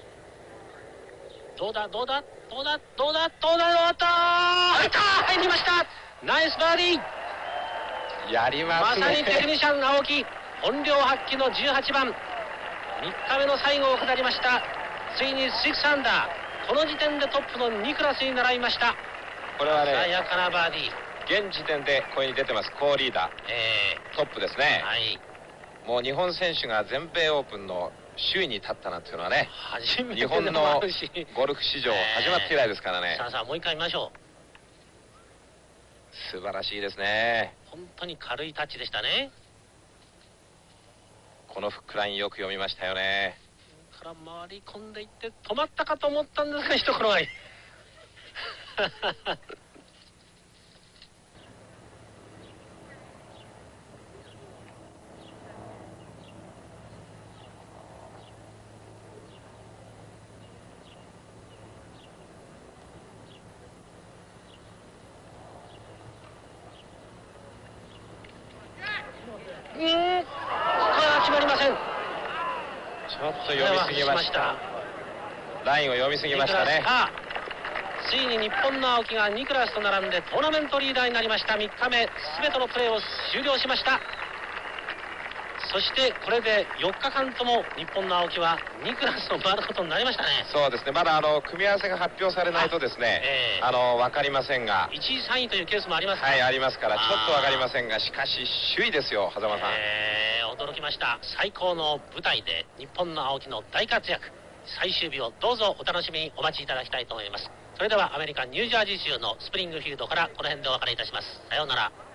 どうだどうだどうだどうだどうだどうだ入った入りました。ナイスバーディー。 やりますね。 まさにテクニシャン青木本領発揮のじゅうはちばん、みっかめの最後を下りました。ついにろくアンダー、この時点でトップのニクラスに並びました。 これはね鮮やかなバーディー、現時点でここに出てます好リーダー、えー、トップですね。 はい、 もう日本選手が全米オープンの首位に立ったなんていうのはね初めて日本のゴルフ史上始まって以来ですからね。 さあさあもう一回見ましょう。 素晴らしいですね。 本当に軽いタッチでしたね。 このフックラインよく読みましたよね。 から回り込んでいって止まったかと思ったんですが一転がりうん、これは決まりません。 ちょっと読みすぎました。ラインを読みすぎましたね。 ついに日本の青木がニクラスと並んでトーナメントリーダーになりました。みっかめ全てのプレーを終了しました。そしてこれでよっかかんとも日本の青木はニクラスを回ることになりましたね。 そうですね、まだあの組み合わせが発表されないとですね、あ、えー、あの分かりませんがいちいさんいというケースもありますか。 はい、ありますからちょっと分かりませんが、しかし首位ですよ狭間さん。 えー、驚きました。最高の舞台で日本の青木の大活躍、最終日をどうぞお楽しみにお待ちいただきたいと思います。それではアメリカニュージャージー州のスプリングフィールドからこの辺でお別れいたします。さようなら。